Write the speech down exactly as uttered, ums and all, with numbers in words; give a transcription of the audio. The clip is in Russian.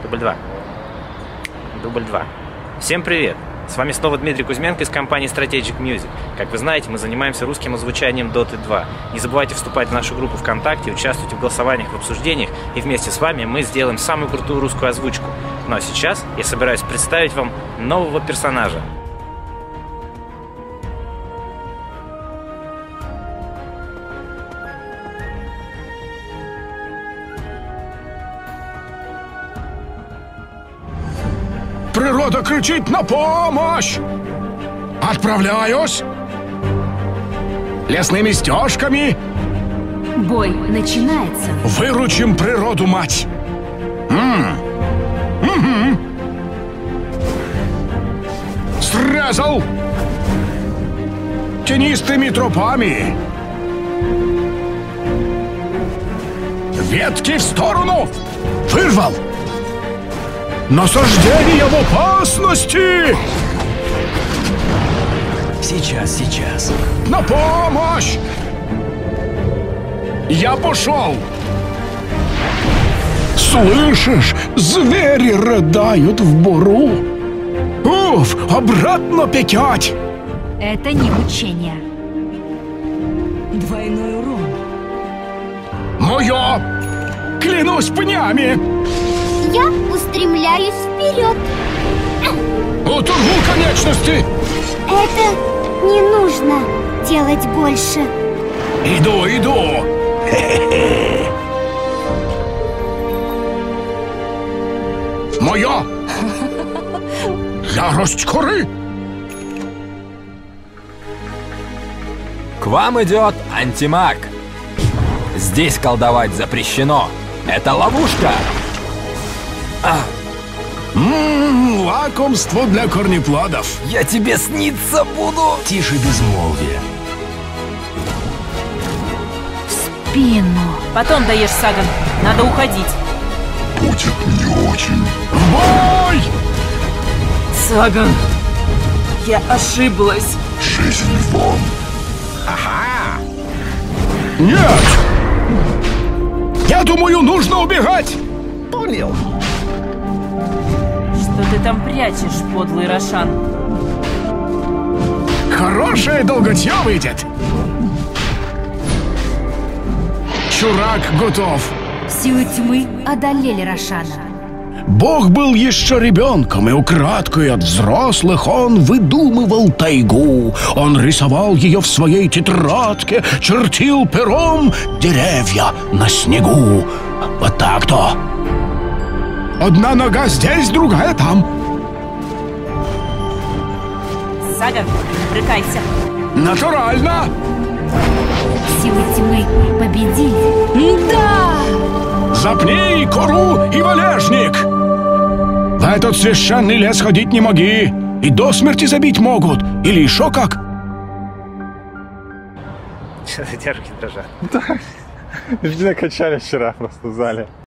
Дубль два. Дубль два. Всем привет! С вами снова Дмитрий Кузьменко из компании Strategic Music. Как вы знаете, мы занимаемся русским озвучанием Доты два. Не забывайте вступать в нашу группу ВКонтакте, участвуйте в голосованиях, в обсуждениях, и вместе с вами мы сделаем самую крутую русскую озвучку. Ну а сейчас я собираюсь представить вам нового персонажа. Природа кричит на помощь! Отправляюсь! Лесными стежками! Бой начинается! Выручим природу, мать! М угу. Срезал! Тенистыми тропами! Ветки в сторону! Вырвал! Насаждение в опасности! Сейчас, сейчас. На помощь! Я пошел! Слышишь? Звери рыдают в буру. Уф, обратно пятять! Это не мучение. Двойной урон. Мое! Клянусь пнями! Я устремляюсь вперед. Оторву конечности! Это не нужно делать больше. Иду, иду! Мое! Ярость коры! К вам идет антимаг. Здесь колдовать запрещено. Это ловушка. А. Ммм, лакомство для корнеплодов. Я тебе сниться буду. Тише безмолвие. В спину. Потом даешь, Саган. Надо уходить. Будет не очень. В бой! Саган, я ошиблась. Жизнь вон. Ага. Нет! Я думаю, нужно убегать. Понял. Что ты там прячешь, подлый Рошан? Хорошее долготье выйдет. Чурак готов. Силы тьмы одолели Рошана. Бог был еще ребенком, и украдкой от взрослых он выдумывал тайгу. Он рисовал ее в своей тетрадке, чертил пером деревья на снегу. Вот так-то. Одна нога здесь, другая там. Саган, не брыкайся. Натурально. Силы тьмы победили. Да! Запни кору и валежник. В этот священный лес ходить не моги. И до смерти забить могут. Или еще как. Что-то руки дрожат. Да. Меня качали вчера просто в зале.